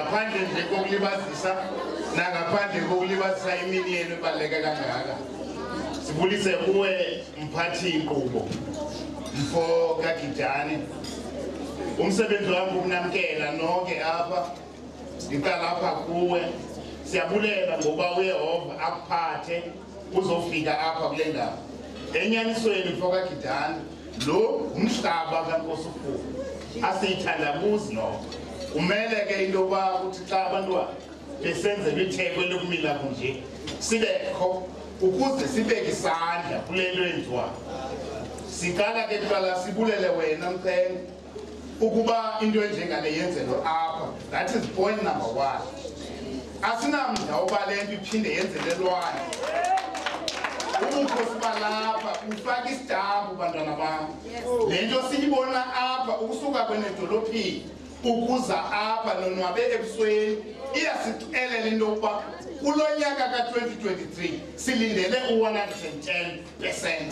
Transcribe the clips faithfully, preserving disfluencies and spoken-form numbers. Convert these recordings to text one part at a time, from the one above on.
ngaphandle nje kokulibazisa nangaphandle kokulibazisa imini yenu ebaluleke kangaka sibulise kuwe mphathi eNgcobo mfo kaGidane umsebenzi wami ukunamkela nonke apha ngiqala apha kuwe siyabulela ngoba uYehova akuphathe uzofika apha kule ndawo enyanisweni mfo kaGidane lo umhlaba kaNkosi ukhulu asiyithandabuzi no umele ke into ba ukuthi xa abantwana besenze itheko lokumila kunje sibekho ukuze sibeke isandla kule nto enziwayo siqala ke kuqala sibulele wena mthembu ukuba into enjengale yenzelwe apha that is point number one asinamdla uba le nto iphinde yenzelelwane ubukhosi balapha ufaka isitambu bantwana bam le nto siyibona apha ukusuka kwenedolophini ukuza apha nonwabe ebusweni iyasixelela into yokuba kulo nyaka ka twenty twenty-three silindele u one hundred ten percent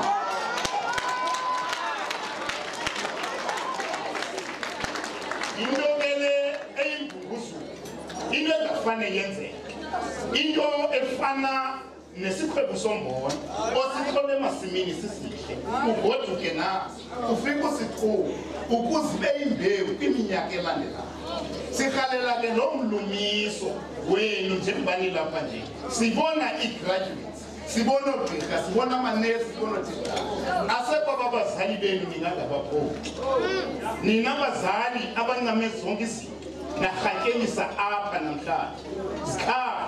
into kele eyimvunguzu into engafane yenzeke into efana nesikhwebu sombona osixhole emasimini sisihle ugoduke naso ufike usithuba ukuze ibe yimbewu kwiminyaka elandelayo sihalela ke lo mlumiso wenu njengobani lapha nje sibona i-graduates sibona ogqirha sibona amanesi sibona othisha asekho abazali benu ningangabaphoki nina abazali abancame zonke izinto narhatyelisa apha namhlanje zikhala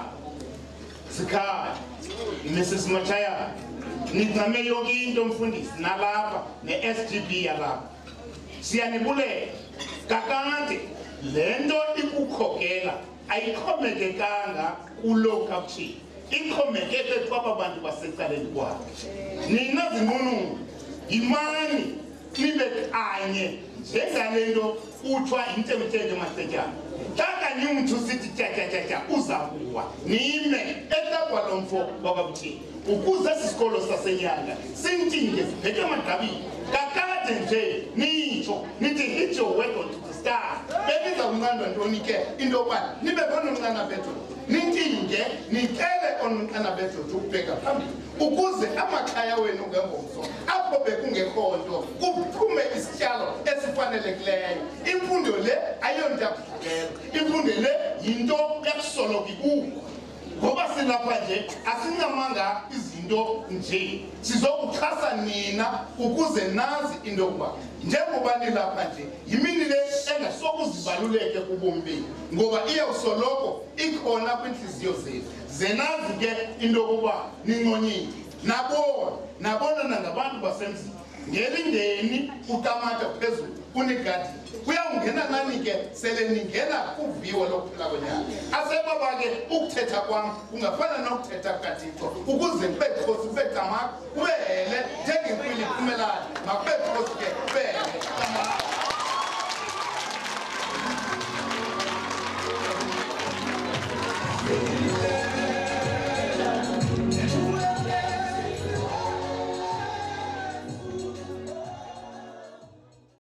zikhala Missus Machaya nincame yonke into mfundisi nalapha ne-S G B yalapha siyanibulela kakade le nto ikukhokela ayixhomekekanga kulo kaptshini ixhomekeke kwaba bantu basecaleni kwakhe nina zinqununu yimani nibe kanye njengale nto kuthiwa yintemteke macetyana takanyumthu sithi tyatyatya uza kuwa nime etabwa lo mfo wakabutshini ukuze sisikolo sasenyanga sintinge sibheke emagqabini kakade nje nitsho nithi hit your work onto the stars bebiza kunqandwa ntoni ke into yokuba nibe konomnqana bethu nintinge nicele onomnqana bethu ukubheka phambili ukuze amakhaya wenu ngengomso apho bekungekho nto kuphume isityalo esifanelekileyo imfundo le ayonto yakudlalela imfundo le yinto yakusoloka ikukho ngoba silapha nje asincamanga izinto nje sizokuxhasa nina ukuze nazi into yokuba njengoba nilapha nje yimini le engasokuzibaluleke kubomi benu ngoba iyawusoloko ikhona kwintliziyo zenu zenazi ke into yokuba ninconyile nabona nabona nangabantu basemzini ngelingeni utamata phezulu unigadi kuyawungena nani ke sele ningena kuviwo lokuphila kwenyanga asebaba ke ukuthetha kwam kungafana nokuthetha kukaThixo ukuze kube khosi kube tamaka kube hele njengenkwili iphumelana makube khosi ke kube hele tamaka Thank you.